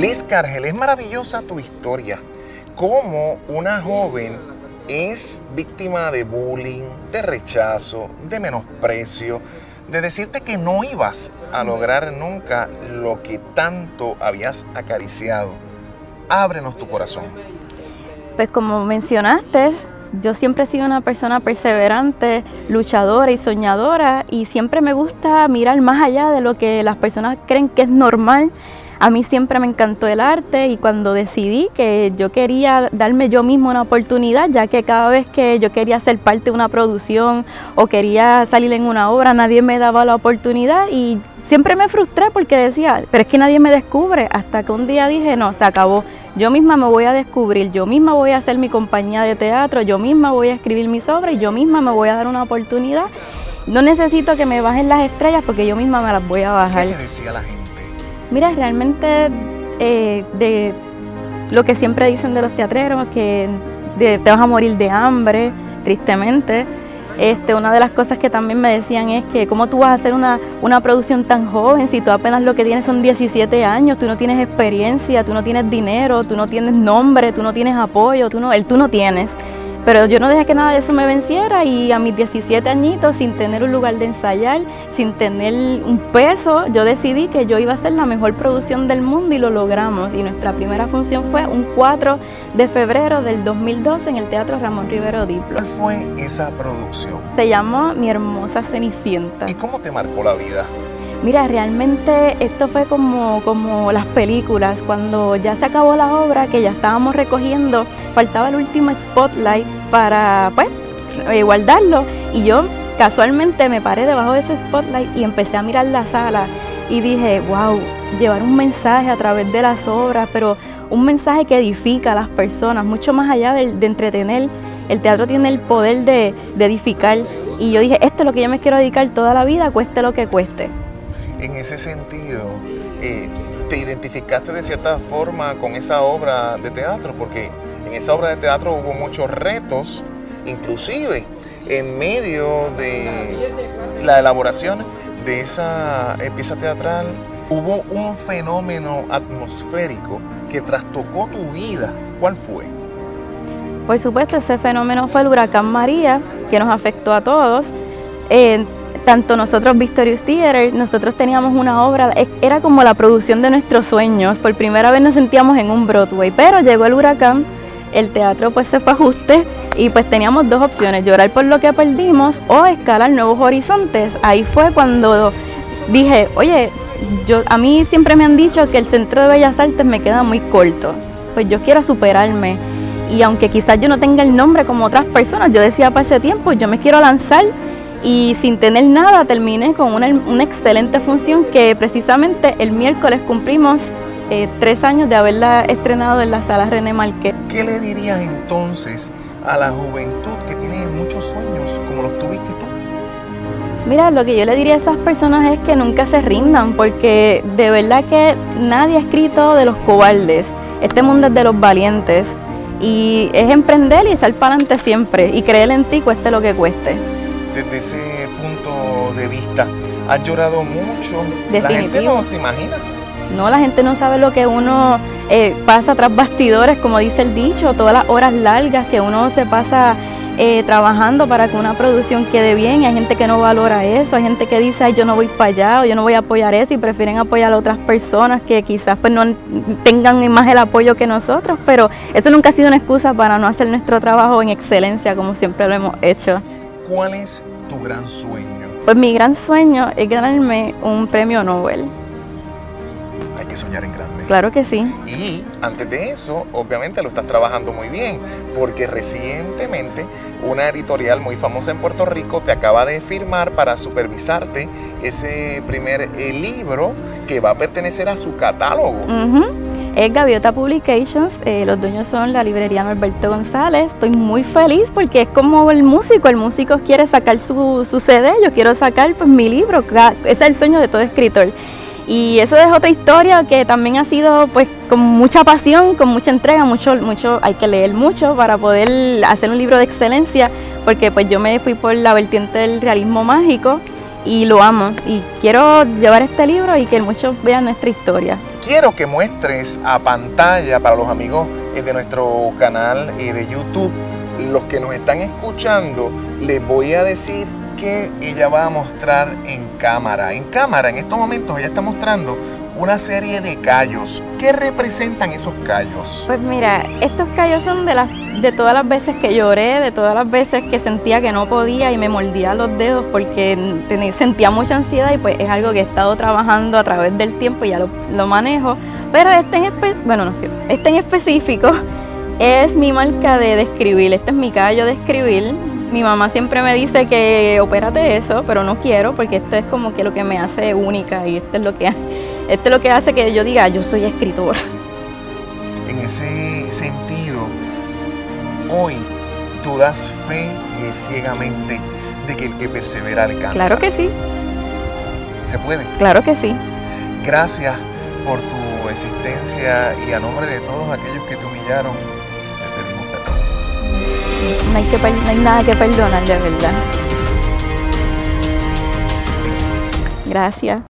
Liz Cargel, es maravillosa tu historia. Cómo una joven es víctima de bullying, de rechazo, de menosprecio, de decirte que no ibas a lograr nunca lo que tanto habías acariciado. Ábrenos tu corazón. Pues como mencionaste, yo siempre he sido una persona perseverante, luchadora y soñadora, y siempre me gusta mirar más allá de lo que las personas creen que es normal. A mí siempre me encantó el arte, y cuando decidí que yo quería darme yo misma una oportunidad, ya que cada vez que yo quería ser parte de una producción o quería salir en una obra, nadie me daba la oportunidad, y siempre me frustré porque decía, pero es que nadie me descubre, hasta que un día dije, no, se acabó. Yo misma me voy a descubrir, yo misma voy a hacer mi compañía de teatro, yo misma voy a escribir mis obras y yo misma me voy a dar una oportunidad. No necesito que me bajen las estrellas porque yo misma me las voy a bajar. ¿Qué le decía a la gente? Mira, realmente de lo que siempre dicen de los teatreros, que te vas a morir de hambre, tristemente. Una de las cosas que también me decían es que cómo tú vas a hacer una producción tan joven si tú apenas lo que tienes son 17 años, tú no tienes experiencia, tú no tienes dinero, tú no tienes nombre, tú no tienes apoyo, tú no tienes. Pero yo no dejé que nada de eso me venciera, y a mis 17 añitos, sin tener un lugar de ensayar, sin tener un peso, yo decidí que yo iba a hacer la mejor producción del mundo, y lo logramos. Y nuestra primera función fue un 4 de febrero del 2012 en el Teatro Ramón Rivero Diplo. ¿Cuál fue esa producción? Se llamó Mi Hermosa Cenicienta. ¿Y cómo te marcó la vida? Mira, realmente esto fue como las películas, cuando ya se acabó la obra, que ya estábamos recogiendo, faltaba el último spotlight para pues guardarlo, y yo casualmente me paré debajo de ese spotlight y empecé a mirar la sala y dije, wow, llevar un mensaje a través de las obras, pero un mensaje que edifica a las personas, mucho más allá de entretener. El teatro tiene el poder de edificar, y yo dije, esto es lo que yo me quiero dedicar toda la vida, cueste lo que cueste. En ese sentido, ¿te identificaste de cierta forma con esa obra de teatro? Porque en esa obra de teatro hubo muchos retos, inclusive en medio de la elaboración de esa pieza teatral, hubo un fenómeno atmosférico que trastocó tu vida. ¿Cuál fue? Por supuesto, ese fenómeno fue el huracán María, que nos afectó a todos. Tanto nosotros, Victorious Theater, nosotros teníamos una obra, era como la producción de nuestros sueños. Por primera vez nos sentíamos en un Broadway, pero llegó el huracán, el teatro pues se fue a ajuste, y pues teníamos dos opciones, llorar por lo que perdimos o escalar nuevos horizontes. Ahí fue cuando dije, oye, a mí siempre me han dicho que el Centro de Bellas Artes me queda muy corto, pues yo quiero superarme. Y aunque quizás yo no tenga el nombre como otras personas, yo decía para ese tiempo, yo me quiero lanzar. Y sin tener nada terminé con una excelente función que precisamente el miércoles cumplimos 3 años de haberla estrenado en la Sala René Marqués. ¿Qué le dirías entonces a la juventud que tiene muchos sueños como los tuviste tú? Mira, lo que yo le diría a esas personas es que nunca se rindan, porque de verdad que nadie ha escrito de los cobardes. Este mundo es de los valientes, y es emprender y echar para adelante siempre y creer en ti, cueste lo que cueste. Desde ese punto de vista, ¿has llorado mucho? Definitivo. La gente no se imagina. No, la gente no sabe lo que uno pasa tras bastidores, como dice el dicho, todas las horas largas que uno se pasa trabajando para que una producción quede bien. Hay gente que no valora eso, hay gente que dice, ay, yo no voy para allá, o yo no voy a apoyar eso, y prefieren apoyar a otras personas que quizás pues no tengan más el apoyo que nosotros, pero eso nunca ha sido una excusa para no hacer nuestro trabajo en excelencia como siempre lo hemos hecho. ¿Cuál es tu gran sueño? Pues mi gran sueño es ganarme un premio Nobel. Hay que soñar en grande. Claro que sí. Y antes de eso, obviamente lo estás trabajando muy bien, porque recientemente una editorial muy famosa en Puerto Rico te acaba de firmar para supervisarte ese primer libro que va a pertenecer a su catálogo. Es Gaviota Publications, los dueños son la librería Norberto González. Estoy muy feliz porque es como el músico quiere sacar su CD, yo quiero sacar pues mi libro, ese es el sueño de todo escritor. Y eso es otra historia que también ha sido pues con mucha pasión, con mucha entrega, mucho, hay que leer mucho para poder hacer un libro de excelencia, porque pues yo me fui por la vertiente del realismo mágico y lo amo, y quiero llevar este libro y que muchos vean nuestra historia. quiero que muestres a pantalla para los amigos de nuestro canal de YouTube, los que nos están escuchando, les voy a decir que ella va a mostrar en cámara. En cámara, en estos momentos, ella está mostrando una serie de callos. ¿Qué representan esos callos? Pues mira, estos callos son de todas las veces que lloré, de todas las veces que sentía que no podía y me mordía los dedos porque sentía mucha ansiedad, y pues es algo que he estado trabajando a través del tiempo y ya lo manejo. Pero este en específico es mi marca de escribir. Este es mi callo de escribir. Mi mamá siempre me dice que opérate eso, pero no quiero, porque esto es como que lo que me hace única, y esto es lo que hace que yo diga, yo soy escritora. En ese sentido, hoy tú das fe ciegamente de que el que persevera alcanza. Claro que sí. ¿Se puede? Claro que sí. Gracias por tu existencia, y a nombre de todos aquellos que te humillaron, te pedimos perdón. No hay nada que perdonar, de verdad. Gracias.